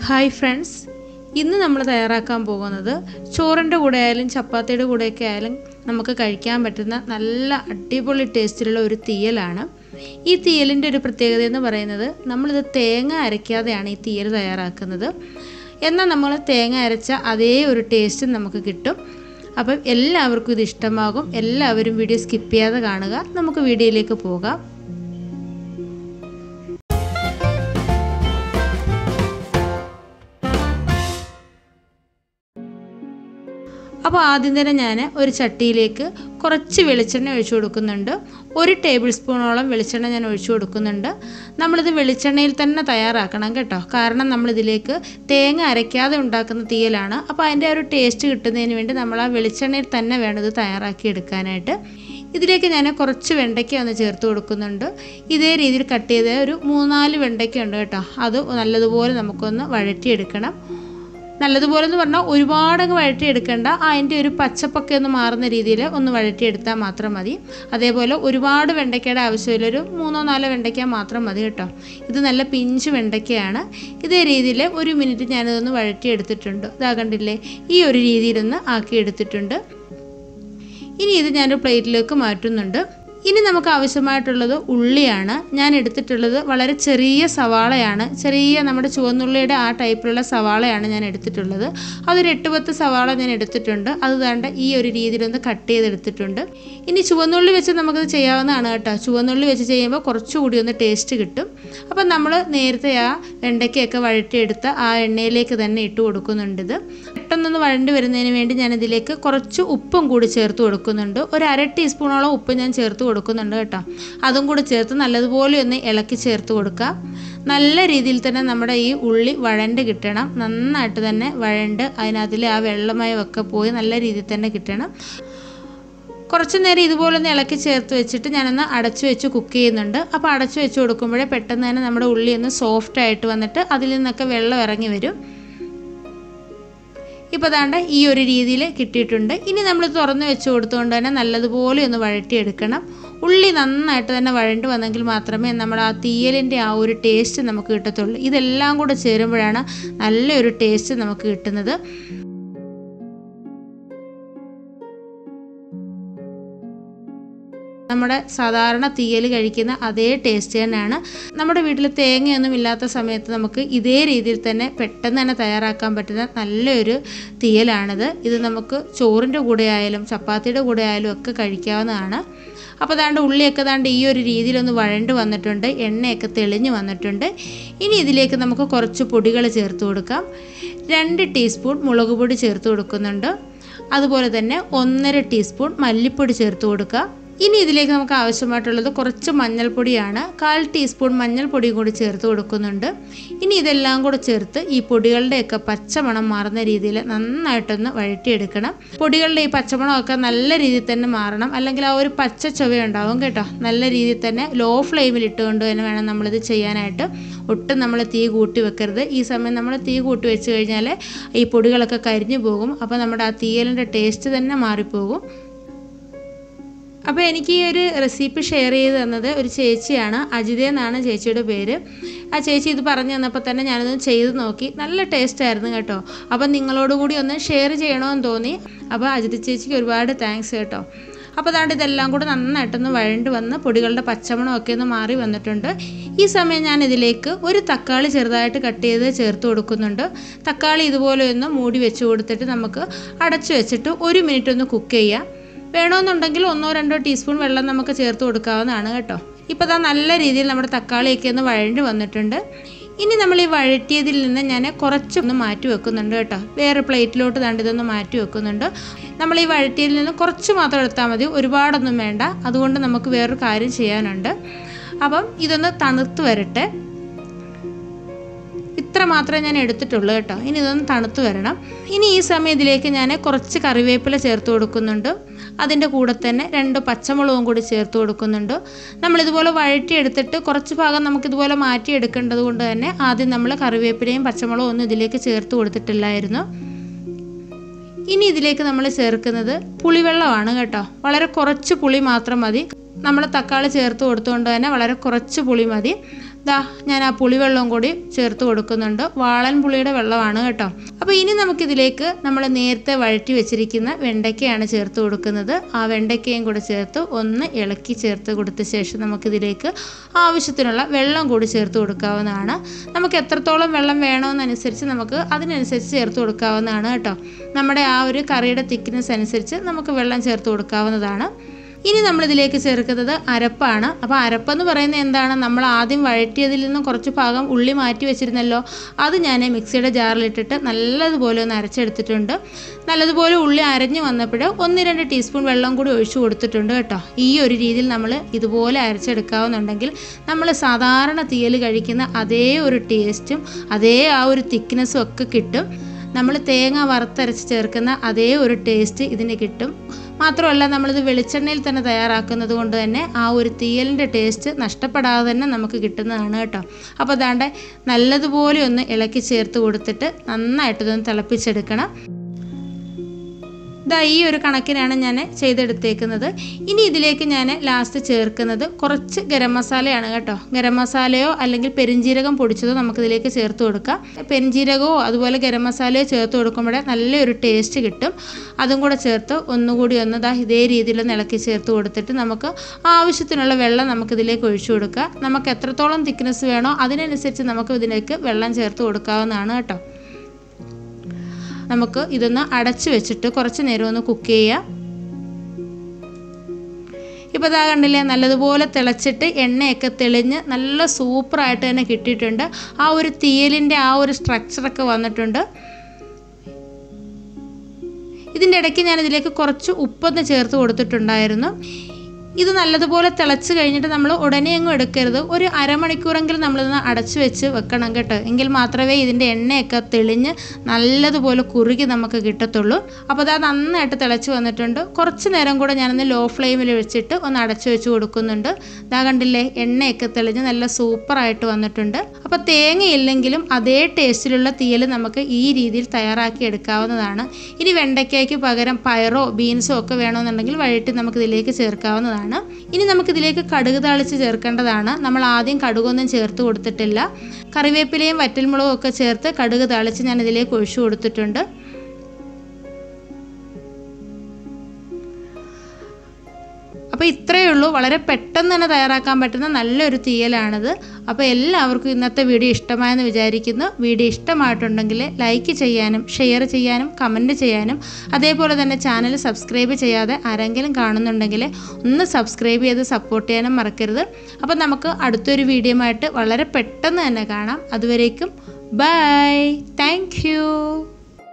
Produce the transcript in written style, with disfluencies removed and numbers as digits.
Hi friends, ഇന്ന് നമ്മൾ തയ്യാറാക്കാൻ പോകുന്നത് ചോറിൻ്റെ കൂടെ ആയാലും ചപ്പാത്തിയുടെ കൂടെയൊക്കെ ആയാലും നമുക്ക് കഴിക്കാൻ പറ്റുന്ന നല്ല അടിപൊളി ടേസ്റ്റിലുള്ള ഒരു തീയലാണ്. ഈ തീയലിൻ്റെ ഒരു പ്രത്യേകത എന്ന് പറയുന്നത് നമ്മളിത് തേങ്ങ അരയ്ക്കാതെയാണ് ഈ തീയൽ തയ്യാറാക്കുന്നത്. എന്നാൽ നമ്മൾ തേങ്ങ അരച്ച അതേ ഒരു ടേസ്റ്റ് നമുക്ക് കിട്ടും. അപ്പം എല്ലാവർക്കും ഇത് ഇഷ്ടമാകും. എല്ലാവരും വീഡിയോ സ്കിപ്പ് ചെയ്യാതെ കാണുക. നമുക്ക് വീഡിയോയിലേക്ക് പോകാം. അപ്പോൾ ആദ്യം തന്നെ ഞാൻ ഒരു ചട്ടിയിലേക്ക് കുറച്ച് വെളിച്ചെണ്ണ ഒഴിച്ചു കൊടുക്കുന്നുണ്ട്. 1 ടേബിൾ സ്പൂണോളം വെളിച്ചെണ്ണ ഞാൻ ഒഴിച്ചു കൊടുക്കുന്നുണ്ട്. നമ്മളിത് വെളിച്ചെണ്ണയിൽ തന്നെ തയ്യാറാക്കണം കേട്ടോ. കാരണം നമ്മളിതിലേക്ക് തേങ്ങ അരയ്ക്കാതെ ഉണ്ടാക്കുന്ന തീയലാണ്. അപ്പോൾ അതിൻ്റെ ഒരു ടേസ്റ്റ് കിട്ടുന്നതിന് വേണ്ടി നമ്മൾ ആ വെളിച്ചെണ്ണയിൽ തന്നെ വേണം ഇത് തയ്യാറാക്കി എടുക്കാനായിട്ട്. ഇതിലേക്ക് ഞാൻ കുറച്ച് വെണ്ടയ്ക്ക ഒന്ന് ചേർത്ത് കൊടുക്കുന്നുണ്ട്. ഇതേ രീതിയിൽ കട്ട് ചെയ്ത ഒരു 3-4 വെണ്ടയ്ക്ക ഉണ്ട് കേട്ടോ. അത് നല്ലതുപോലെ നമുക്കൊന്ന് വഴറ്റിയെടുക്കണം. നല്ലതുപോലെ എന്ന് പറഞ്ഞാൽ ഒരുപാടങ്ങ് വഴറ്റിയെടുക്കേണ്ട. അതിൻ്റെ ഒരു പച്ചപ്പൊക്കെ ഒന്ന് മാറുന്ന രീതിയിൽ ഒന്ന് വഴറ്റിയെടുത്താൽ മാത്രം മതി. അതേപോലെ ഒരുപാട് വെണ്ടയ്ക്കയുടെ ആവശ്യമില്ല, ഒരു 3-4 വെണ്ടയ്ക്ക മാത്രം മതി കേട്ടോ. ഇത് നല്ല പിഞ്ച് വെണ്ടയ്ക്കയാണ്. ഇതേ രീതിയിൽ 1 മിനിറ്റ് ഞാനിതൊന്ന് വഴറ്റിയെടുത്തിട്ടുണ്ട്. ഇതാ കണ്ടില്ലേ, ഈ ഒരു രീതിയിലൊന്ന് ആക്കിയെടുത്തിട്ടുണ്ട്. ഇനി ഇത് ഞാനൊരു പ്ലേറ്റിലേക്ക് മാറ്റുന്നുണ്ട്. ഇനി നമുക്ക് ആവശ്യമായിട്ടുള്ളത് ഉള്ളിയാണ്. ഞാൻ എടുത്തിട്ടുള്ളത് വളരെ ചെറിയ സവാളയാണ്. ചെറിയ നമ്മുടെ ചുവന്നുള്ളിയുടെ ആ ടൈപ്പിലുള്ള സവാളയാണ് ഞാൻ എടുത്തിട്ടുള്ളത്. അതൊരു 8-10 സവാള ഞാൻ എടുത്തിട്ടുണ്ട്. അത് വേണ്ട ഈ ഒരു രീതിയിലൊന്ന് കട്ട് ചെയ്തെടുത്തിട്ടുണ്ട്. ഇനി ചുവന്നുള്ളി വെച്ച് നമുക്കത് ചെയ്യാവുന്നതാണ് കേട്ടോ. ചുവന്നുള്ളി വെച്ച് ചെയ്യുമ്പോൾ കുറച്ചുകൂടി ഒന്ന് ടേസ്റ്റ് കിട്ടും. അപ്പം നമ്മൾ നേരത്തെ ആ വെണ്ടയ്ക്കയൊക്കെ വഴറ്റിയെടുത്ത് ആ എണ്ണയിലേക്ക് തന്നെ ഇട്ട് കൊടുക്കുന്നുണ്ട്. ഇത് പെട്ടെന്നൊന്ന് വഴണ്ടി വരുന്നതിന് വേണ്ടി ഞാനിതിലേക്ക് കുറച്ച് ഉപ്പും കൂടി ചേർത്ത് കൊടുക്കുന്നുണ്ട്. ഒരു 1/2 ടീസ്പൂണോളം ഉപ്പ് ഞാൻ ചേർത്ത് കൊടുക്കുന്നുണ്ട് കേട്ടോ. അതും കൂടി ചേർത്ത് നല്ലതുപോലെ ഒന്ന് ഇളക്കി ചേർത്ത് കൊടുക്കുക. നല്ല രീതിയിൽ തന്നെ നമ്മുടെ ഈ ഉള്ളി വഴണ്ട് കിട്ടണം. നന്നായിട്ട് തന്നെ വഴണ്ട് അതിനകത്തിൽ ആ വെള്ളമയമൊക്കെ പോയി നല്ല രീതിയിൽ തന്നെ കിട്ടണം. കുറച്ച് നേരം ഇതുപോലെ ഒന്ന് ഇളക്കി ചേർത്ത് വെച്ചിട്ട് ഞാനൊന്ന് അടച്ചു വെച്ച് കുക്ക് ചെയ്യുന്നുണ്ട്. അപ്പോൾ അടച്ചു വെച്ച് കൊടുക്കുമ്പോഴേ പെട്ടെന്ന് തന്നെ നമ്മുടെ ഉള്ളി ഒന്ന് സോഫ്റ്റ് ആയിട്ട് വന്നിട്ട് അതിൽ നിന്നൊക്കെ വെള്ളം ഇറങ്ങി വരും. ഇപ്പോൾ ദാണ്ട ഈ ഒരു രീതിയിൽ കിട്ടിയിട്ടുണ്ട്. ഇനി നമ്മൾ തുറന്ന് വെച്ച് കൊടുത്തുകൊണ്ട് തന്നെ നല്ലതുപോലെ ഒന്ന് വഴറ്റിയെടുക്കണം. ഉള്ളി നന്നായിട്ട് തന്നെ വഴണ്ട് വന്നെങ്കിൽ മാത്രമേ നമ്മുടെ ആ തീയലിൻ്റെ ആ ഒരു ടേസ്റ്റ് നമുക്ക് കിട്ടത്തുള്ളൂ. ഇതെല്ലാം കൂടെ ചേരുമ്പോഴാണ് നല്ലൊരു ടേസ്റ്റ് നമുക്ക് കിട്ടുന്നത്. നമ്മുടെ സാധാരണ തീയൽ കഴിക്കുന്ന അതേ ടേസ്റ്റ് തന്നെയാണ്. നമ്മുടെ വീട്ടിൽ തേങ്ങയൊന്നും ഇല്ലാത്ത സമയത്ത് നമുക്ക് ഇതേ രീതിയിൽ തന്നെ പെട്ടെന്ന് തന്നെ തയ്യാറാക്കാൻ പറ്റുന്ന നല്ലൊരു തീയലാണിത്. ഇത് നമുക്ക് ചോറിൻ്റെ കൂടെ ആയാലും ചപ്പാത്തിയുടെ കൂടെ ആയാലും ഒക്കെ കഴിക്കാവുന്നതാണ്. അപ്പോൾ ദാണ്ട് ഉള്ളിയൊക്കെ ദാണ്ട് ഈ ഒരു രീതിയിലൊന്ന് വഴണ്ട് വന്നിട്ടുണ്ട്. എണ്ണയൊക്കെ തെളിഞ്ഞ് വന്നിട്ടുണ്ട്. ഇനി ഇതിലേക്ക് നമുക്ക് കുറച്ച് പൊടികൾ ചേർത്ത് കൊടുക്കാം. 2 ടീസ്പൂൺ മുളക് പൊടി ചേർത്ത് കൊടുക്കുന്നുണ്ട്. അതുപോലെ തന്നെ 1.5 ടീസ്പൂൺ മല്ലിപ്പൊടി ചേർത്ത് കൊടുക്കുക. ഇനി ഇതിലേക്ക് നമുക്ക് ആവശ്യമായിട്ടുള്ളത് കുറച്ച് മഞ്ഞൾപ്പൊടിയാണ്. 1/4 ടീസ്പൂൺ മഞ്ഞൾപ്പൊടിയും കൂടി ചേർത്ത് കൊടുക്കുന്നുണ്ട്. ഇനി ഇതെല്ലാം കൂടെ ചേർത്ത് ഈ പൊടികളുടെയൊക്കെ പച്ചമണം മാറുന്ന രീതിയിൽ നന്നായിട്ടൊന്ന് വഴറ്റിയെടുക്കണം. പൊടികളുടെ ഈ പച്ചമണമൊക്കെ നല്ല രീതിയിൽ തന്നെ മാറണം, അല്ലെങ്കിൽ ആ ഒരു പച്ച ചുവയുണ്ടാവും കേട്ടോ. നല്ല രീതിയിൽ തന്നെ ലോ ഫ്ലെയിമിൽ ഇട്ടുകൊണ്ട് തന്നെ വേണം നമ്മളിത് ചെയ്യാനായിട്ട്. ഒട്ടും നമ്മൾ തീ കൂട്ടി വെക്കരുത്. ഈ സമയം നമ്മൾ തീ കൂട്ടി വെച്ച് കഴിഞ്ഞാൽ ഈ പൊടികളൊക്കെ കരിഞ്ഞു പോകും. അപ്പോൾ നമ്മുടെ ആ തീയലിൻ്റെ ടേസ്റ്റ് തന്നെ മാറിപ്പോകും. അപ്പോൾ എനിക്ക് ഈ ഒരു റെസിപ്പി ഷെയർ ചെയ്ത് തന്നത് ഒരു ചേച്ചിയാണ്. അജിത എന്നാണ് ചേച്ചിയുടെ പേര്. ആ ചേച്ചി ഇത് പറഞ്ഞു തന്നപ്പോൾ തന്നെ ഞാനത് ചെയ്ത് നോക്കി. നല്ല ടേസ്റ്റ് ആയിരുന്നു കേട്ടോ. അപ്പം നിങ്ങളോട് കൂടി ഒന്ന് ഷെയർ ചെയ്യണമെന്ന് തോന്നി. അപ്പോൾ അജിത ചേച്ചിക്ക് ഒരുപാട് താങ്ക്സ് കേട്ടോ. അപ്പോൾ അതാണ്ട് ഇതെല്ലാം കൂടെ നന്നായിട്ടൊന്ന് വഴണ്ട് വന്ന് പൊടികളുടെ പച്ചമണമൊക്കെ ഒന്ന് മാറി വന്നിട്ടുണ്ട്. ഈ സമയം ഞാൻ ഇതിലേക്ക് ഒരു തക്കാളി ചെറുതായിട്ട് കട്ട് ചെയ്ത് ചേർത്ത് കൊടുക്കുന്നുണ്ട്. തക്കാളി ഇതുപോലെ ഒന്ന് മൂടി വെച്ച് കൊടുത്തിട്ട് നമുക്ക് അടച്ചു വെച്ചിട്ട് 1 മിനിറ്റ് ഒന്ന് കുക്ക് ചെയ്യാം. വേണമെന്നുണ്ടെങ്കിൽ 1-2 ടീസ്പൂൺ വെള്ളം നമുക്ക് ചേർത്ത് കൊടുക്കാവുന്നതാണ് കേട്ടോ. ഇപ്പോൾ ഇതാ നല്ല രീതിയിൽ നമ്മുടെ തക്കാളിയൊക്കെ ഒന്ന് വഴണ്ട് വന്നിട്ടുണ്ട്. ഇനി നമ്മൾ ഈ വഴറ്റിയതിൽ നിന്ന് ഞാൻ കുറച്ചൊന്ന് മാറ്റി വെക്കുന്നുണ്ട് കേട്ടോ. വേറെ പ്ലേറ്റിലോട്ട് ദാണ്ട് ഇതൊന്ന് മാറ്റി വെക്കുന്നുണ്ട്. നമ്മൾ ഈ വഴറ്റിയതിൽ നിന്ന് കുറച്ച് മാത്രം എടുത്താൽ മതി, ഒരുപാടൊന്നും വേണ്ട. അതുകൊണ്ട് നമുക്ക് വേറൊരു കാര്യം ചെയ്യാനുണ്ട്. അപ്പം ഇതൊന്ന് തണുത്ത് വരട്ടെ. ഇത്ര മാത്രമേ ഞാൻ എടുത്തിട്ടുള്ളൂ കേട്ടോ. ഇനി ഇതൊന്ന് തണുത്ത് വരണം. ഇനി ഈ സമയം ഇതിലേക്ക് ഞാൻ കുറച്ച് കറിവേപ്പില ചേർത്ത് കൊടുക്കുന്നുണ്ട്. അതിൻ്റെ കൂടെ തന്നെ 2 പച്ചമുളകും കൂടി ചേർത്ത് കൊടുക്കുന്നുണ്ട്. നമ്മളിതുപോലെ വഴറ്റിയെടുത്തിട്ട് കുറച്ച് ഭാഗം നമുക്കിതുപോലെ മാറ്റിയെടുക്കേണ്ടത് കൊണ്ട് തന്നെ ആദ്യം നമ്മൾ കറിവേപ്പിലയും പച്ചമുളകും ഒന്നും ഇതിലേക്ക് ചേർത്ത് കൊടുത്തിട്ടില്ലായിരുന്നു. ഇനി ഇതിലേക്ക് നമ്മൾ ചേർക്കുന്നത് പുളിവെള്ളമാണ് കേട്ടോ. വളരെ കുറച്ച് പുളി മാത്രം മതി. നമ്മൾ തക്കാളി ചേർത്ത് കൊടുത്തുകൊണ്ട് തന്നെ വളരെ കുറച്ച് പുളി മതി. ദാ ഞാൻ ആ പുളിവെള്ളം കൂടി ചേർത്ത് കൊടുക്കുന്നുണ്ട്. വാളൻ പുളിയുടെ വെള്ളമാണ് കേട്ടോ. അപ്പോൾ ഇനി നമുക്കിതിലേക്ക് നമ്മൾ നേരത്തെ വഴറ്റി വെച്ചിരിക്കുന്ന വെണ്ടയ്ക്കയാണ് ചേർത്ത് കൊടുക്കുന്നത്. ആ വെണ്ടയ്ക്കയും കൂടെ ചേർത്ത് ഒന്ന് ഇളക്കി ചേർത്ത് കൊടുത്ത ശേഷം നമുക്കിതിലേക്ക് ആവശ്യത്തിനുള്ള വെള്ളം കൂടി ചേർത്ത് കൊടുക്കാവുന്നതാണ്. നമുക്ക് എത്രത്തോളം വെള്ളം വേണമെന്നനുസരിച്ച് നമുക്ക് അതിനനുസരിച്ച് ചേർത്ത് കൊടുക്കാവുന്നതാണ് കേട്ടോ. നമ്മുടെ ആ ഒരു കറിയുടെ തിക്നെസ് അനുസരിച്ച് നമുക്ക് വെള്ളം ചേർത്ത് കൊടുക്കാവുന്നതാണ്. ഇനി നമ്മളിതിലേക്ക് ചേർക്കുന്നത് അരപ്പാണ്. അപ്പോൾ അരപ്പെന്ന് പറയുന്നത് എന്താണ്? നമ്മൾ ആദ്യം വഴറ്റിയതിൽ നിന്നും കുറച്ച് ഭാഗം ഉള്ളി മാറ്റി വെച്ചിരുന്നല്ലോ, അത് ഞാൻ മിക്സിയുടെ ജാറിലിട്ടിട്ട് നല്ലതുപോലെ ഒന്ന് അരച്ചെടുത്തിട്ടുണ്ട്. നല്ലതുപോലെ ഉള്ളി അരഞ്ഞു വന്നപ്പോൾ 1-2 ടീസ്പൂൺ വെള്ളം കൂടി ഒഴിച്ചു കൊടുത്തിട്ടുണ്ട് കേട്ടോ. ഈ ഒരു രീതിയിൽ നമ്മൾ ഇതുപോലെ അരച്ചെടുക്കാവുന്നുണ്ടെങ്കിൽ നമ്മൾ സാധാരണ തീയൽ കഴിക്കുന്ന അതേ ഒരു ടേസ്റ്റും അതേ ആ ഒരു തിക്നെസ്സും ഒക്കെ കിട്ടും. നമ്മൾ തേങ്ങ വറുത്തരച്ച് ചേർക്കുന്ന അതേ ഒരു ടേസ്റ്റ് ഇതിന് കിട്ടും. മാത്രമല്ല നമ്മളിത് വെളിച്ചെണ്ണയിൽ തന്നെ തയ്യാറാക്കുന്നത് കൊണ്ട് തന്നെ ആ ഒരു തീയലിൻ്റെ ടേസ്റ്റ് നഷ്ടപ്പെടാതെ തന്നെ നമുക്ക് കിട്ടുന്നതാണ് കേട്ടോ. അപ്പോൾ അതാണ്ട് നല്ലതുപോലെ ഒന്ന് ഇളക്കി ചേർത്ത് കൊടുത്തിട്ട് നന്നായിട്ടൊന്ന് തിളപ്പിച്ചെടുക്കണം. ഈ ഒരു കണക്കിനാണ് ഞാൻ ചെയ്തെടുത്തേക്കുന്നത്. ഇനി ഇതിലേക്ക് ഞാൻ ലാസ്റ്റ് ചേർക്കുന്നത് കുറച്ച് ഗരം മസാലയാണ് കേട്ടോ. ഗരം മസാലയോ അല്ലെങ്കിൽ പെരിഞ്ജീരകം പൊടിച്ചതോ നമുക്കിതിലേക്ക് ചേർത്ത് കൊടുക്കാം. പെരിഞ്ജീരകമോ അതുപോലെ ഗരം മസാലയോ ചേർത്ത് കൊടുക്കുമ്പോഴേ നല്ലൊരു ടേസ്റ്റ് കിട്ടും. അതും കൂടെ ചേർത്ത് ഒന്നുകൂടി ഒന്ന് ഇതേ രീതിയിൽ ഇളക്കി ചേർത്ത് കൊടുത്തിട്ട് നമുക്ക് ആവശ്യത്തിനുള്ള വെള്ളം നമുക്കിതിലേക്ക് ഒഴിച്ചു കൊടുക്കാം. നമുക്ക് എത്രത്തോളം തിക്നെസ് വേണോ അതിനനുസരിച്ച് നമുക്ക് ഇതിലേക്ക് വെള്ളം ചേർത്ത് കൊടുക്കാവുന്നതാണ് കേട്ടോ. നമുക്ക് ഇതൊന്ന് അടച്ചു വെച്ചിട്ട് കുറച്ച് നേരം ഒന്ന് കുക്ക് ചെയ്യാം. ഇപ്പോൾ ഇതാ കണ്ടില്ലേ, നല്ലതുപോലെ തിളച്ചിട്ട് എണ്ണയൊക്കെ തെളിഞ്ഞ് നല്ല സൂപ്പറായിട്ട് തന്നെ കിട്ടിയിട്ടുണ്ട്. ആ ഒരു തീയലിൻ്റെ ആ ഒരു സ്ട്രക്ചറൊക്കെ വന്നിട്ടുണ്ട്. ഇതിൻ്റെ ഇടയ്ക്ക് ഞാനിതിലേക്ക് കുറച്ച് ഉപ്പൊന്ന് ചേർത്ത് കൊടുത്തിട്ടുണ്ടായിരുന്നു. ഇത് നല്ലതുപോലെ തിളച്ച് കഴിഞ്ഞിട്ട് നമ്മൾ ഉടനെ അങ്ങ് എടുക്കരുത്. ഒരു അരമണിക്കൂറെങ്കിലും നമ്മളിതൊന്ന് അടച്ചു വെച്ച് വെക്കണം കേട്ടോ. എങ്കിൽ മാത്രമേ ഇതിൻ്റെ എണ്ണയൊക്കെ തെളിഞ്ഞ് നല്ലതുപോലെ കുറുകി നമുക്ക് കിട്ടത്തുള്ളൂ. അപ്പോൾ അത് നന്നായിട്ട് തിളച്ച് വന്നിട്ടുണ്ട്. കുറച്ച് നേരം കൂടെ ഞാനൊന്ന് ലോ ഫ്ലെയിമിൽ വെച്ചിട്ട് ഒന്ന് അടച്ചു വെച്ച് കൊടുക്കുന്നുണ്ട്. ഇതാ കണ്ടില്ലേ, എണ്ണയൊക്കെ തെളിഞ്ഞ് നല്ല സൂപ്പറായിട്ട് വന്നിട്ടുണ്ട്. അപ്പോൾ തേങ്ങയില്ലെങ്കിലും അതേ ടേസ്റ്റിലുള്ള തീയൽ നമുക്ക് ഈ രീതിയിൽ തയ്യാറാക്കി എടുക്കാവുന്നതാണ്. ഇനി വെണ്ടയ്ക്കയ്ക്ക് പകരം പയറോ ബീൻസോ ഒക്കെ വേണമെന്നുണ്ടെങ്കിൽ വഴറ്റി നമുക്കിതിലേക്ക് ചേർക്കാവുന്നതാണ്. ഇനി നമുക്കിതിലേക്ക് കടുക് താളിച്ച് ചേർക്കേണ്ടതാണ്. നമ്മൾ ആദ്യം കടുകൊന്നും ചേർത്ത് കൊടുത്തിട്ടില്ല. കറിവേപ്പിലയും വറ്റൽമുളകും ഒക്കെ ചേർത്ത് കടുക് താളിച്ച് ഞാൻ ഇതിലേക്ക് ഒഴിച്ചു കൊടുത്തിട്ടുണ്ട്. അപ്പോൾ ഇത്രയേ ഉള്ളൂ. വളരെ പെട്ടെന്ന് തന്നെ തയ്യാറാക്കാൻ പറ്റുന്ന നല്ലൊരു തീയലാണിത്. അപ്പോൾ എല്ലാവർക്കും ഇന്നത്തെ വീഡിയോ ഇഷ്ടമായെന്ന് വിചാരിക്കുന്നു. വീഡിയോ ഇഷ്ടമായിട്ടുണ്ടെങ്കിൽ ലൈക്ക് ചെയ്യാനും ഷെയർ ചെയ്യാനും കമൻറ്റ് ചെയ്യാനും അതേപോലെ തന്നെ ചാനൽ സബ്സ്ക്രൈബ് ചെയ്യാതെ ആരെങ്കിലും കാണുന്നുണ്ടെങ്കിൽ ഒന്ന് സബ്സ്ക്രൈബ് ചെയ്ത് സപ്പോർട്ട് ചെയ്യാനും മറക്കരുത്. അപ്പോൾ നമുക്ക് അടുത്തൊരു വീഡിയോയുമായിട്ട് വളരെ പെട്ടെന്ന് തന്നെ കാണാം. അതുവരേക്കും ബൈ. Thank you.